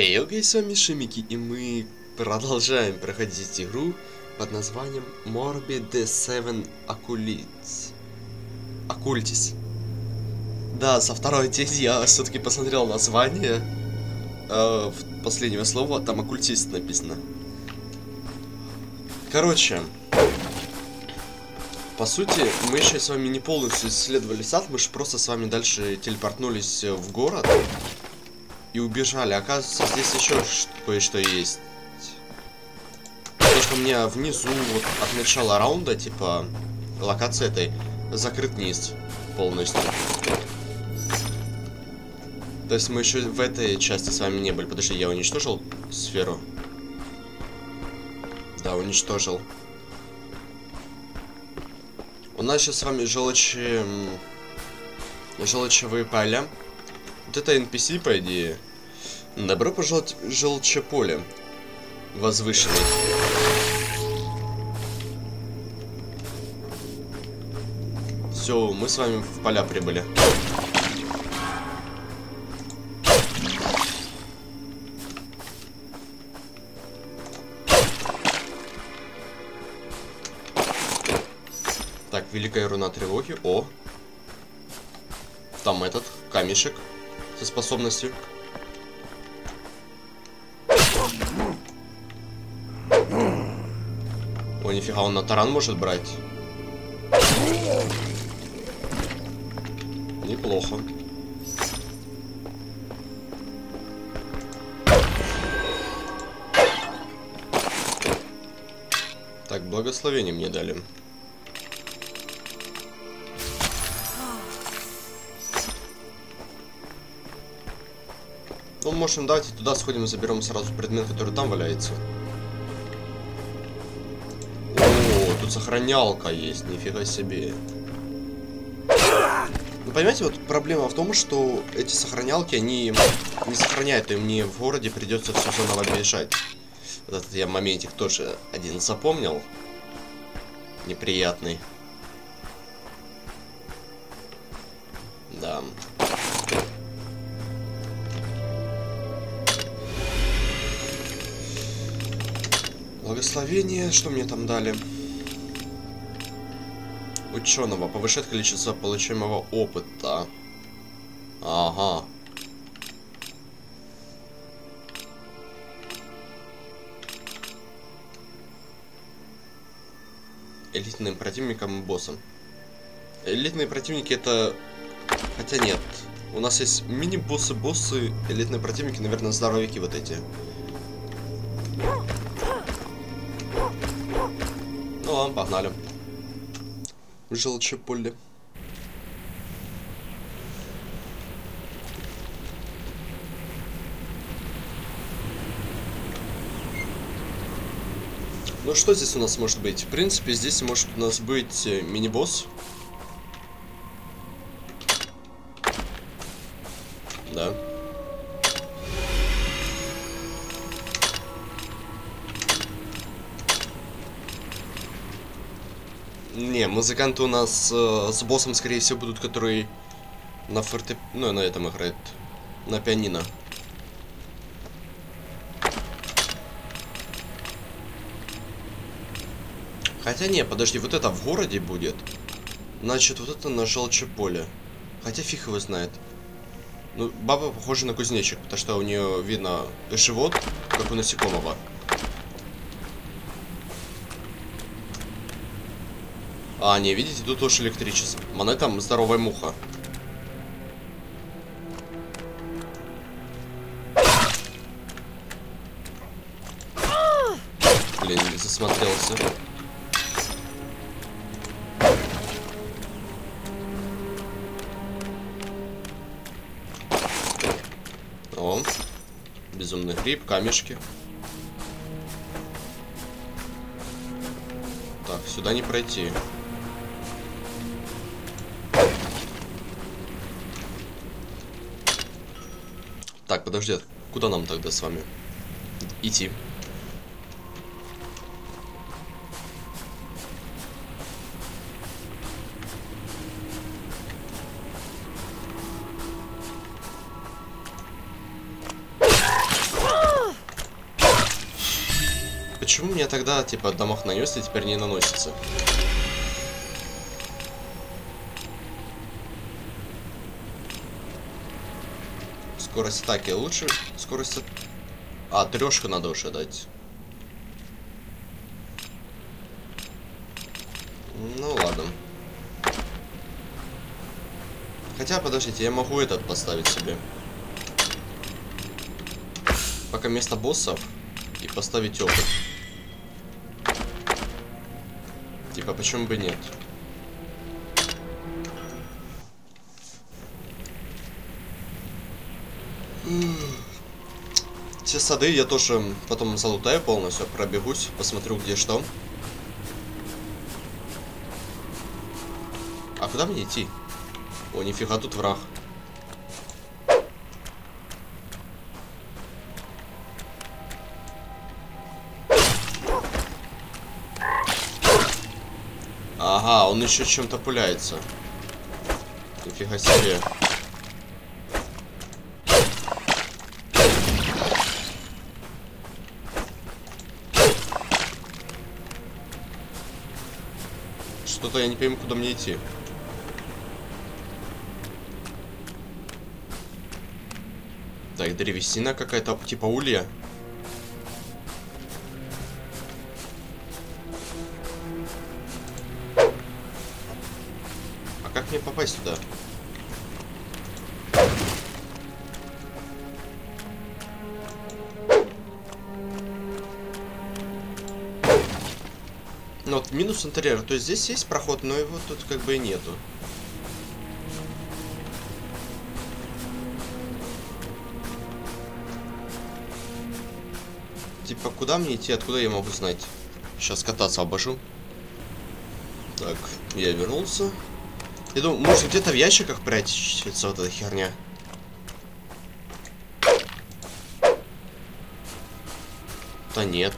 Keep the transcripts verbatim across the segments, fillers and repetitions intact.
Эй, окей, с вами Шимики, и мы продолжаем проходить игру под названием Morbid Seven Occultis. Occultis. Да, со второй теги я все-таки посмотрел название э, последнего слова, там оккультист написано. Короче, по сути, мы еще с вами не полностью исследовали сад, мы же просто с вами дальше телепортнулись в город и убежали. Оказывается, здесь еще кое-что есть. Потому что у меня внизу, вот от начала раунда, типа, локация этой, закрыт низ полностью. То есть мы еще в этой части с вами не были. Подожди, я уничтожил сферу? Да, уничтожил. У нас сейчас с вами желчи... желчевые поля. Вот это эн пи си, по идее. Добро пожаловать в желчеполе. Возвышенный. Все, мы с вами в поля прибыли. Так, великая руна тревоги. О! Там этот камешек со способностью. О, нифига, он на таран может брать. Неплохо. Так, благословение мне дали. Ну, можем, давайте туда сходим и заберем сразу предмет, который там валяется. О, тут сохранялка есть, нифига себе. Ну, понимаете, вот проблема в том, что эти сохранялки, они не сохраняют, и мне в городе придется все заново бежать. Вот этот я моментик тоже один запомнил. Неприятный. Да. Благословение, что мне там дали? Ученого повышает количество получаемого опыта. Ага. Элитным противникам и боссам. Элитные противники это... Хотя нет. У нас есть мини-боссы, боссы, элитные противники, наверное, здоровики вот эти. Ну ладно, погнали. Желчеполе. Ну что здесь у нас может быть? В принципе, здесь может у нас быть мини-босс. Да. Не, музыканты у нас э, с боссом, скорее всего, будут, которые на форте... Ну, на этом играют. На пианино. Хотя не, подожди, вот это в городе будет. Значит, вот это на желчеполе. Хотя фиг его знает. Ну, баба похожа на кузнечик, потому что у нее видно живот, как у насекомого. А, не, видите, тут тоже электричество. Монета здоровая муха. Блин, засмотрелся. О, безумный гриб, камешки. Так, сюда не пройти. Так, подожди, куда нам тогда с вами идти? почему мне тогда, типа, дамаг нанес и теперь не наносится? Скорость атаки лучше. Скорость... От... А, трешку надо уже дать. Ну ладно. Хотя, подождите, я могу этот поставить себе. Пока вместо боссов. И поставить опыт. Типа, почему бы нет? Все сады я тоже потом залутаю полностью, пробегусь, посмотрю где что. А куда мне идти? О, нифига, тут враг. Ага, он еще чем-то пуляется. Нифига себе. Что-то я не пойму, куда мне идти. Так, древесина какая-то, типа улья. А как мне попасть туда? Ну вот минус интерьера, то есть здесь есть проход, но его тут как бы и нету. Типа, куда мне идти, откуда я могу знать? Сейчас кататься обожу. Так, я вернулся. Я думаю, может где-то в ящиках прячется вот эта херня. Да нет.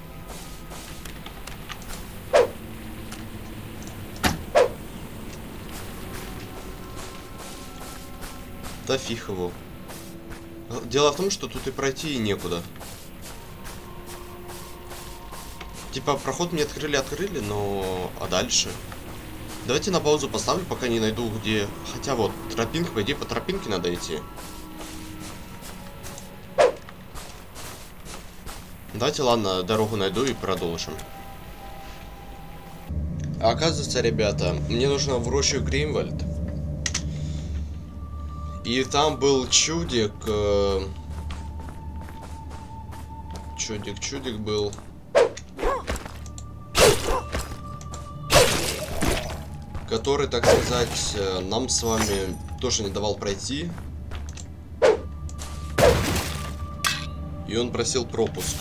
Да фиг его. Дело в том, что тут и пройти и некуда. Типа, проход мне открыли-открыли, но... А дальше? Давайте на паузу поставлю, пока не найду где... Хотя вот, тропинка, по идее, по тропинке надо идти. Давайте, ладно, дорогу найду и продолжим. А оказывается, ребята, мне нужно в рощу Гринвальд. И там был чудик... Э... Чудик-чудик был... Который, так сказать, нам с вами тоже не давал пройти. И он просил пропуск.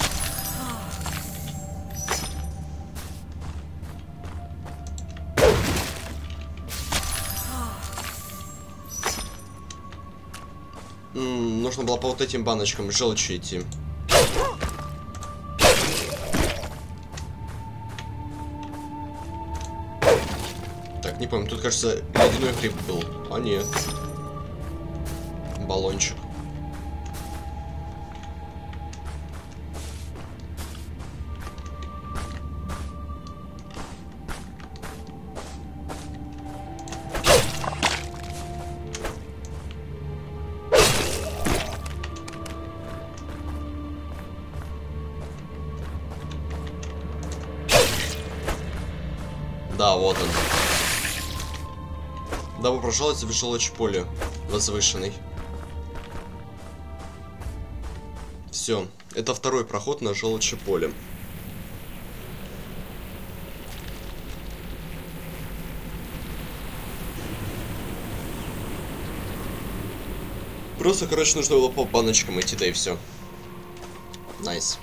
М-м, нужно было по вот этим баночкам желчи идти. Не помню, тут, кажется, ледяной гриб был. А нет. Баллончик. Да, вот он. Добро пожаловать в желчь поле возвышенный. Все, это второй проход на желчь поле. Просто, короче, нужно было по баночкам идти, да и все. Найс.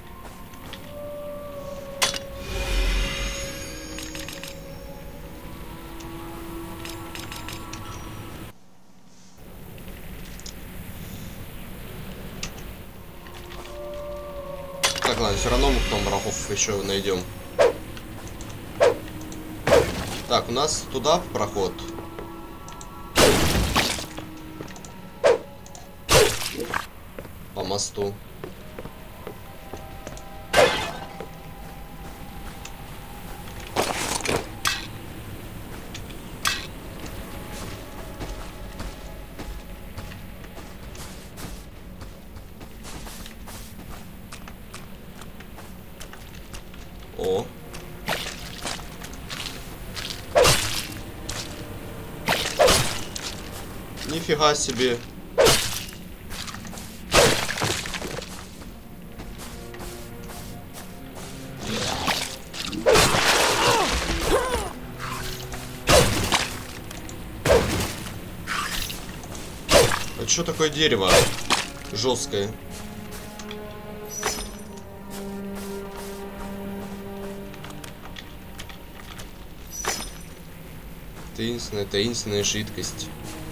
Так, ладно, все равно мы потом врагов еще найдем. Так, у нас туда проход. По мосту. Нифига себе. Это что такое дерево? Жесткое. Таинственная, таинственная жидкость.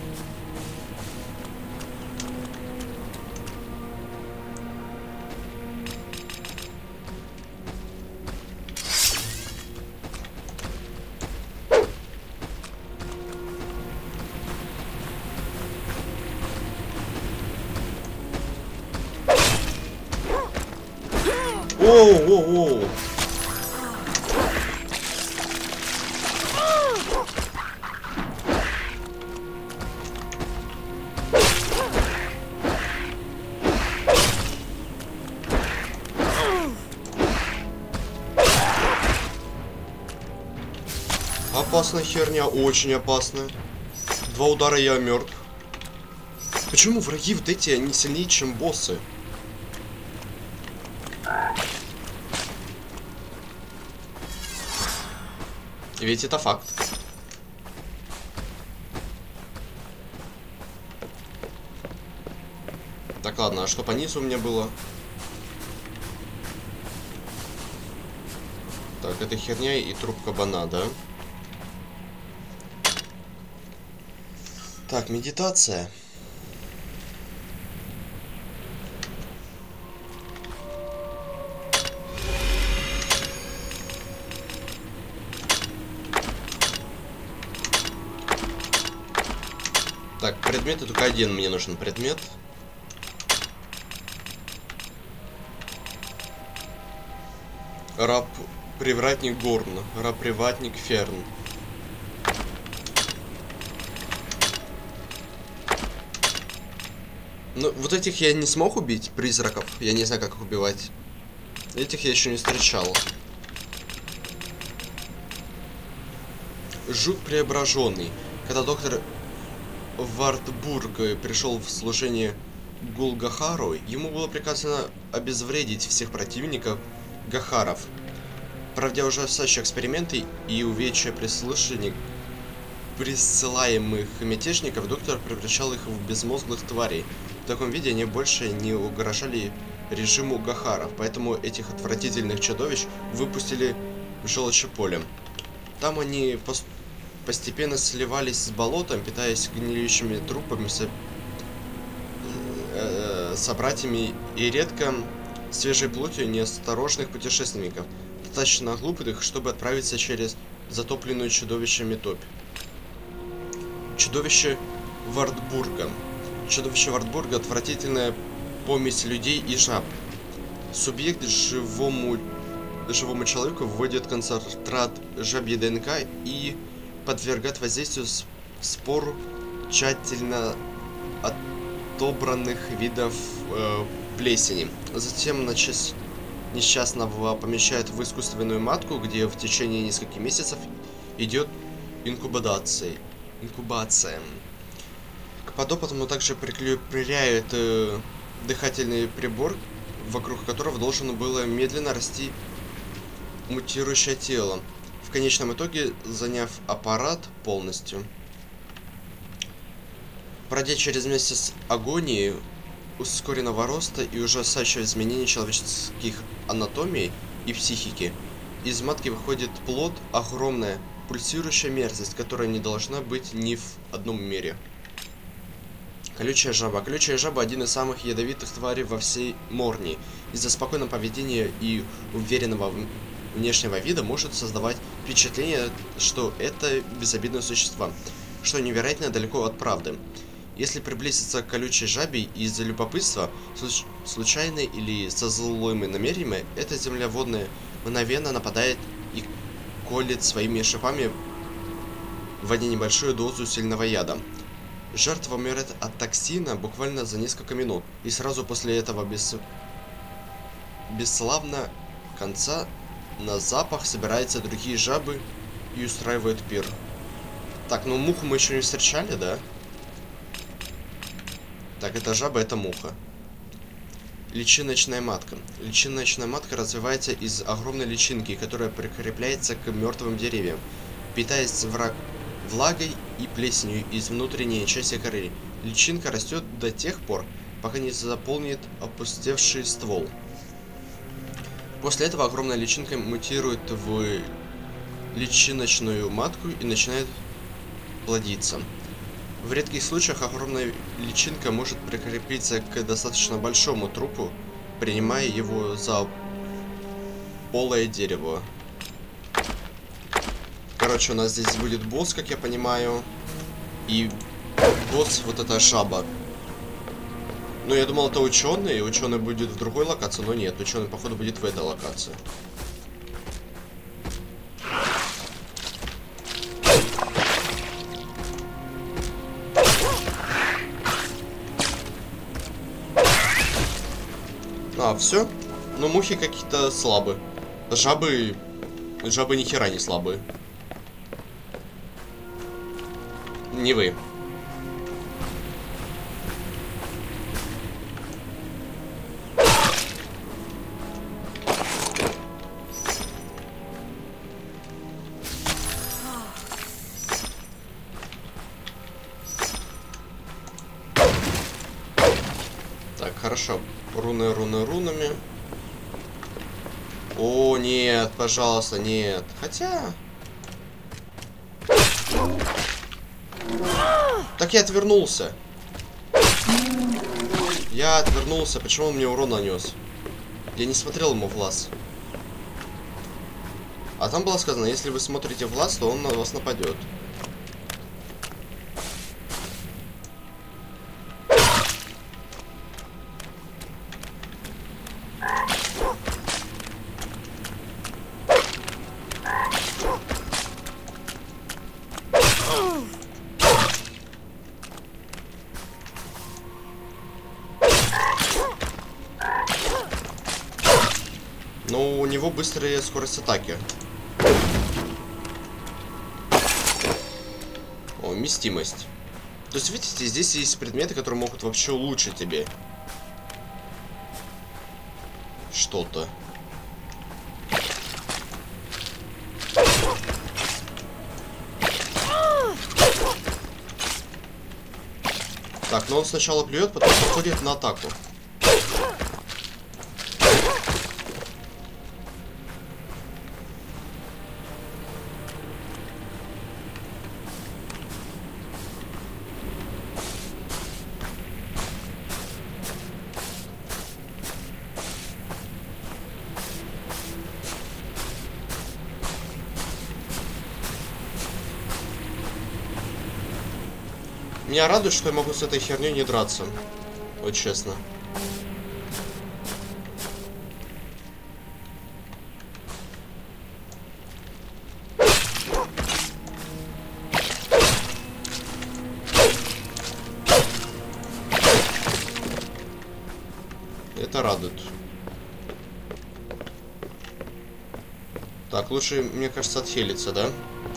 Оу-оу-оу! Опасная херня, очень опасная. Два удара, я мертв. Почему враги вот эти, они сильнее, чем боссы? Ведь это факт. Так, ладно, а что по низу у меня было? Так, это херня и труп кабана, да? Так, медитация. Так, предметы только один мне нужен предмет. Раб, привратник Горн, раб, привратник Ферн. Ну, вот этих я не смог убить, призраков. Я не знаю, как их убивать. Этих я еще не встречал. Жук преображенный. Когда доктор Вартбург пришел в служение Гулгахару, ему было приказано обезвредить всех противников Гахаров. Проводя ужасающие эксперименты и увечья прислушаний присылаемых мятежников, доктор превращал их в безмозглых тварей. В таком виде они больше не угрожали режиму Гахаров, поэтому этих отвратительных чудовищ выпустили в желчное поле. Там они пост постепенно сливались с болотом, питаясь гниющими трупами, со э собратьями и редко свежей плотью неосторожных путешественников, достаточно глупых, чтобы отправиться через затопленную чудовищами топь. Чудовище Вартбурга. Чудовище Вартбурга — отвратительная помесь людей и жаб. Субъект живому, живому человеку вводит концентрат жабьей ДНК и подвергает воздействию спор тщательно отобранных видов э, плесени. Затем на честь несчастного помещают в искусственную матку, где в течение нескольких месяцев идет инкубация. Инкубация. К подопытному также прикрепляют э, дыхательный прибор, вокруг которого должно было медленно расти мутирующее тело, в конечном итоге заняв аппарат полностью. Пройдя через месяц агонии, ускоренного роста и ужасающего изменения человеческих анатомий и психики, из матки выходит плод, огромная пульсирующая мерзость, которая не должна быть ни в одном мире. Колючая жаба. Колючая жаба — один из самых ядовитых тварей во всей Морнии. Из-за спокойного поведения и уверенного внешнего вида может создавать впечатление, что это безобидные существа, что невероятно далеко от правды. Если приблизиться к колючей жабе из-за любопытства, случ случайно или со злыми намерениями, эта землеводная мгновенно нападает и колет своими шипами в небольшую дозу сильного яда. Жертва умирает от токсина буквально за несколько минут, и сразу после этого бес... бесславно конца на запах собираются другие жабы и устраивают пир. Так, ну муху мы еще не встречали, да? Так, это жаба, это муха. Личиночная матка. Личиночная матка развивается из огромной личинки, которая прикрепляется к мертвым деревьям, питаясь враг... влагой и плесенью из внутренней части коры. Личинка растет до тех пор, пока не заполнит опустевший ствол. После этого огромная личинка мутирует в личиночную матку и начинает плодиться. В редких случаях огромная личинка может прикрепиться к достаточно большому трупу, принимая его за полое дерево. Короче, у нас здесь будет босс, как я понимаю. И босс вот эта жаба. Ну, я думал, это ученый, и ученый будет в другой локации, но нет, ученый, походу, будет в этой локации. А, все? Ну, мухи какие-то слабые. Жабы... Жабы ни хера не слабые. Не вы. Так, хорошо. Руны, руны, рунами. О, нет, пожалуйста, нет. Хотя... Так я отвернулся. Я отвернулся. Почему он мне урон нанес? Я не смотрел ему в глаз. А там было сказано, если вы смотрите в глаз, то он на вас нападет. Но у него быстрая скорость атаки. О, вместимость. То есть, видите, здесь есть предметы, которые могут вообще улучшить тебе что-то. Так, но он сначала плюет, потом заходит на атаку. Меня радует, что я могу с этой херней не драться. Вот честно. Это радует. Так, лучше, мне кажется, отхилиться, да?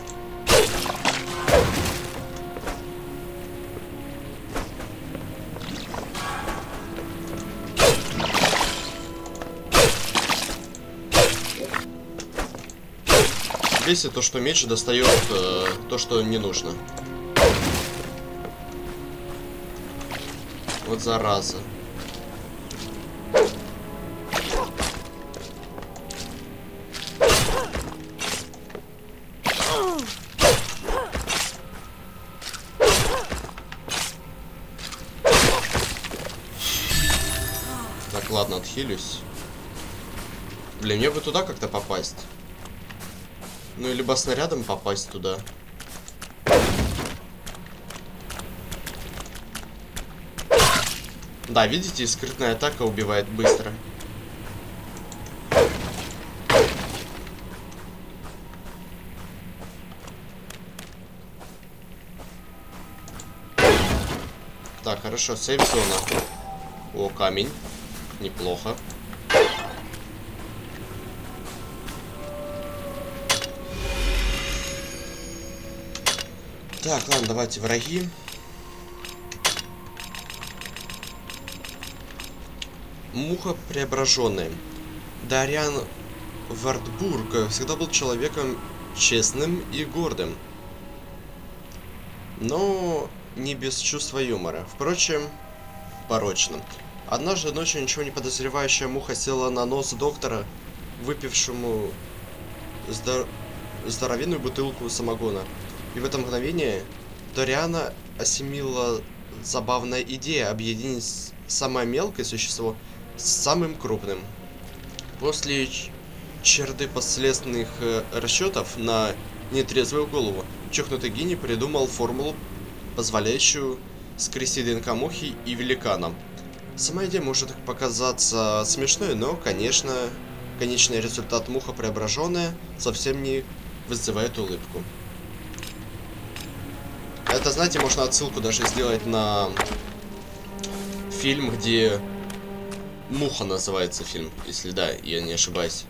Бесит то, что меч достает э, то, что не нужно. Вот зараза. Так, ладно, отхилюсь. Блин, мне бы туда как-то попасть. Ну, либо снарядом попасть туда. Да, видите, скрытная атака убивает быстро. Так, хорошо, сейф-зона. О, камень. Неплохо. Так, ладно, давайте враги. Муха преображенная. Дариан Вартбург всегда был человеком честным и гордым, но не без чувства юмора. Впрочем, порочным. Однажды ночью ничего не подозревающая муха села на нос доктора, выпившему здор... здоровенную бутылку самогона. И в это мгновение Дариана осенила забавная идея объединить самое мелкое существо с самым крупным. После череды последних э, расчетов на нетрезвую голову, чокнутый гений придумал формулу, позволяющую скрестить ДНК мухи и великана. Сама идея может показаться смешной, но, конечно, конечный результат муха преображенная совсем не вызывает улыбку. Это, знаете, можно отсылку даже сделать на фильм, где «Муха» называется фильм, если да, я не ошибаюсь.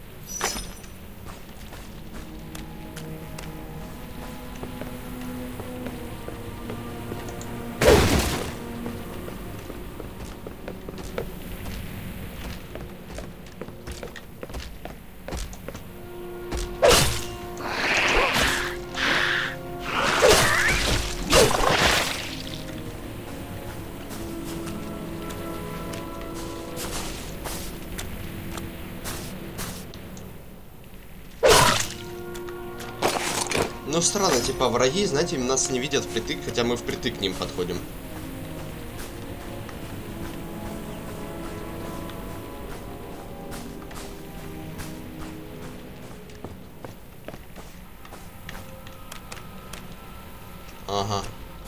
Ну странно, типа враги, знаете, нас не видят впритык, хотя мы впритык к ним подходим. Ага.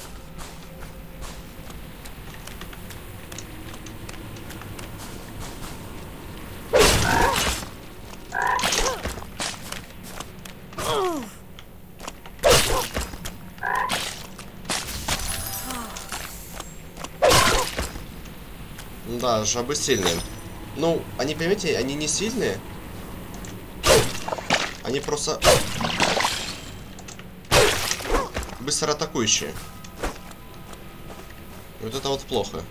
Да, жабы сильные. Ну, они, понимаете, они не сильные. Они просто быстро атакующие. Вот это вот плохо.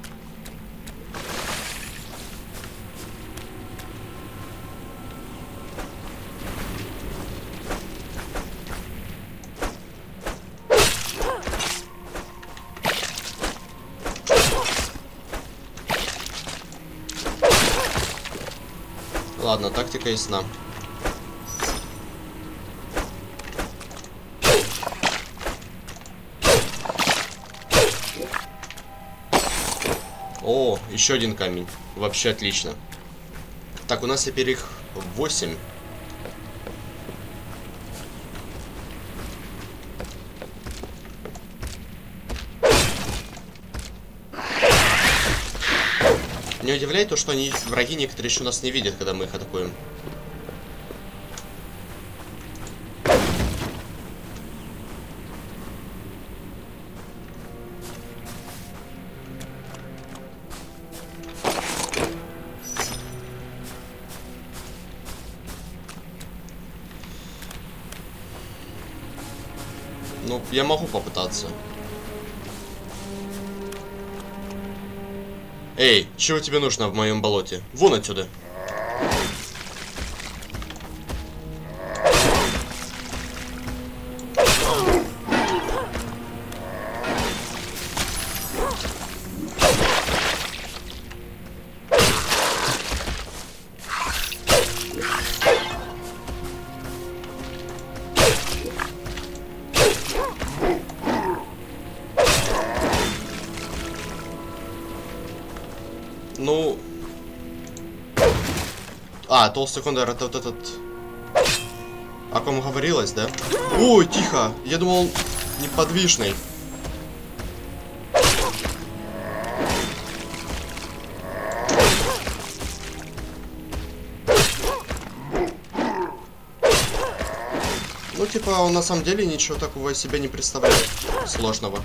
Ладно, тактика ясна. О, еще один камень. Вообще отлично. Так, у нас теперь их восемь. Не удивляет то, что они, враги некоторые еще нас не видят, когда мы их атакуем. Ну, я могу попытаться. Эй, чего тебе нужно в моем болоте? Вон отсюда. Ну... А, толстый кондор, это вот этот... О ком говорилось, да? Ой, тихо! Я думал, он неподвижный. Ну, типа, он на самом деле ничего такого из себя не представляет сложного.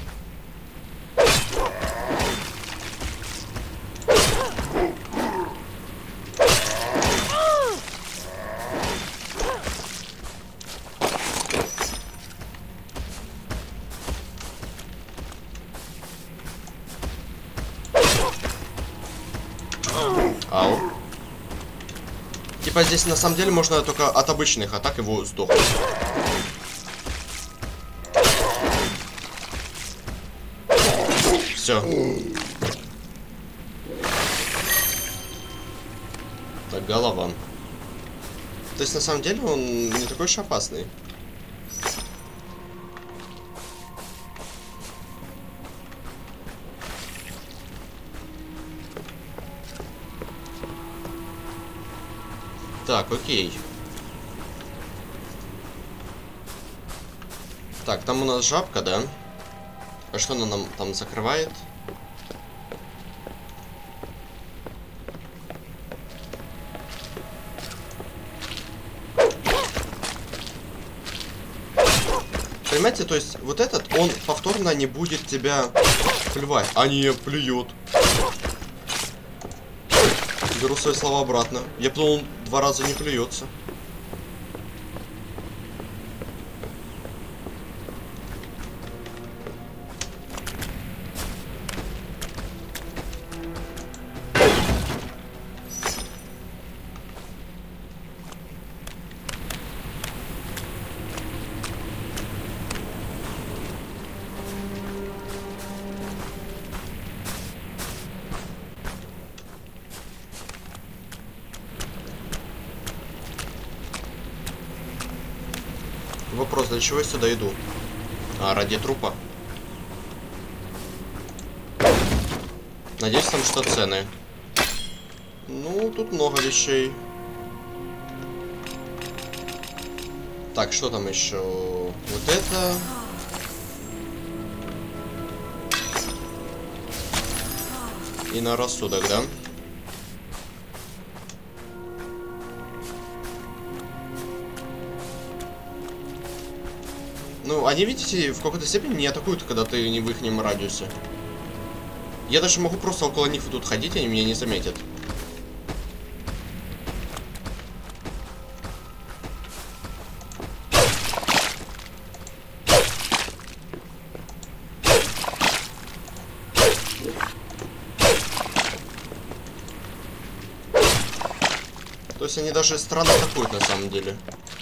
Типа здесь на самом деле можно только от обычных атак его сдохнуть. Все. Так, голова. То есть на самом деле он не такой уж опасный. Так, окей. Так, там у нас жабка, да? А что она нам там закрывает? Понимаете, то есть вот этот, он повторно не будет тебя плевать. А не, плюет. Беру свои слова обратно. Я подумал, он два раза не плюется. Вопрос, для чего я сюда иду? А, ради трупа. Надеюсь, там что ценное. Ну, тут много вещей. Так, что там еще? Вот это. И на рассудок, да? Ну, они, видите, в какой-то степени не атакуют, когда ты не в ихнем радиусе. Я даже могу просто около них тут ходить, они меня не заметят. То есть они даже странно атакуют на самом деле.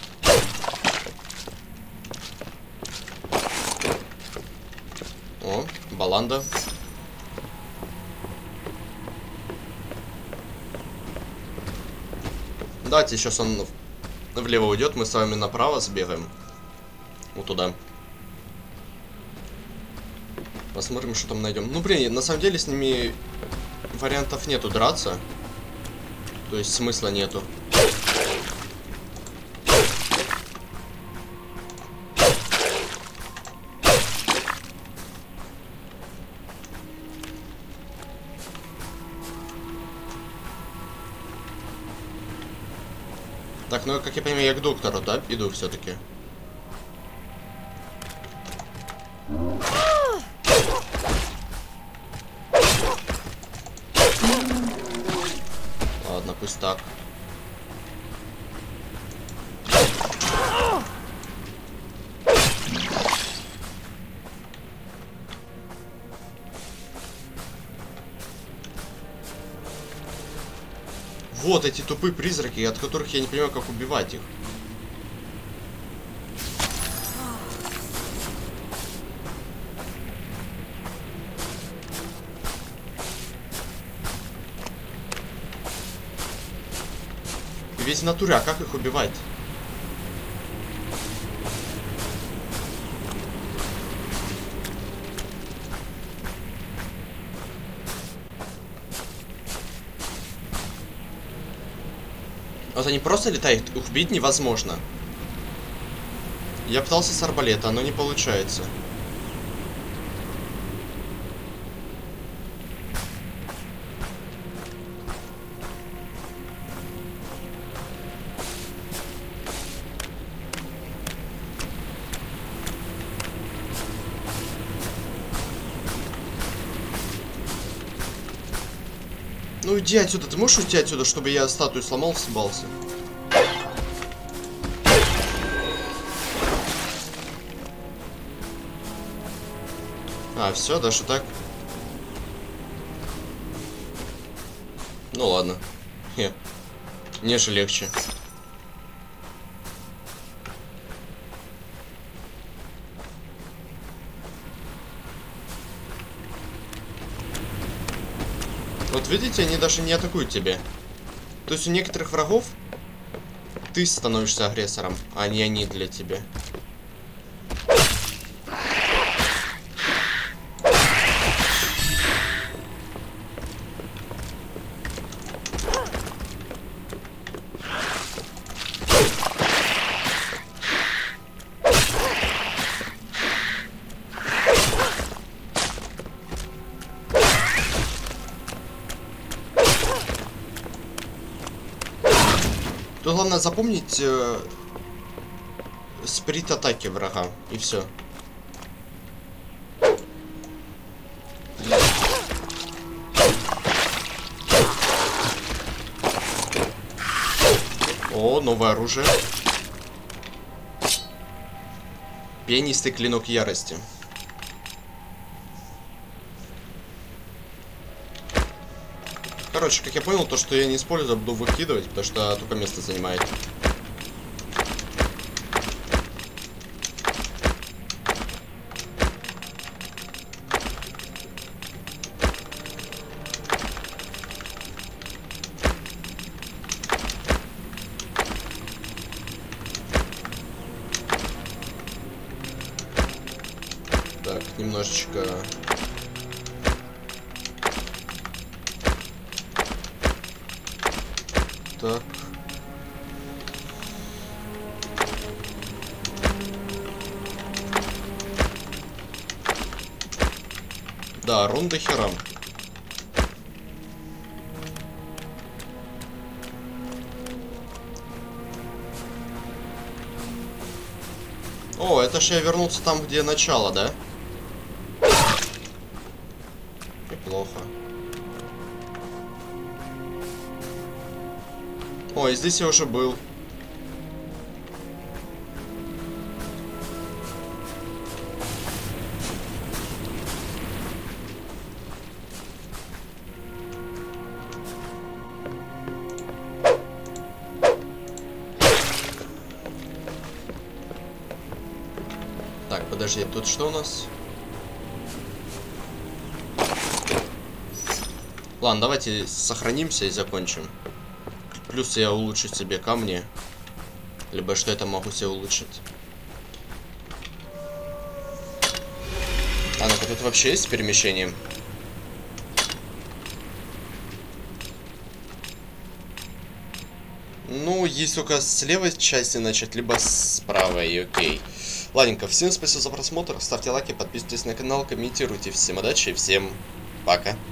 О, баланда. Давайте сейчас он влево уйдет, мы с вами направо сбегаем. Вот туда. Посмотрим, что там найдем. Ну, блин, на самом деле с ними вариантов нету драться. То есть смысла нету. Так, ну, как я понимаю, я к доктору, да, иду все-таки. Ладно, пусть так. Вот эти тупые призраки, от которых я не понимаю, как убивать их. И ведь в натуре, а как их убивать? Вот они просто летают, их убить невозможно. Я пытался с арбалета, но не получается. Ну иди отсюда, ты можешь уйти отсюда, чтобы я статую сломал, съебался? А, все, даже так? Ну ладно. Хе. Мне же легче. Вот видите, они даже не атакуют тебя. То есть у некоторых врагов ты становишься агрессором, а не они для тебя. Тут главное запомнить э, сприт атаки врага, и все. О, новое оружие. Пенистый клинок ярости. Короче, как я понял, то, что я не использую, буду выкидывать, потому что только место занимает. Так, немножечко... Так. Да, рун до хера. О, это ж я вернулся там, где начало, да? Неплохо. Ой, здесь я уже был. Так, подожди, тут что у нас? Ладно, давайте сохранимся и закончим. Плюс я улучшу себе камни. Либо что это могу себе улучшить. А ну-ка, тут вообще есть перемещение? Ну, есть только с левой части начать, либо с правой, окей. Ладненько, всем спасибо за просмотр. Ставьте лайки, подписывайтесь на канал, комментируйте. Всем удачи и всем пока.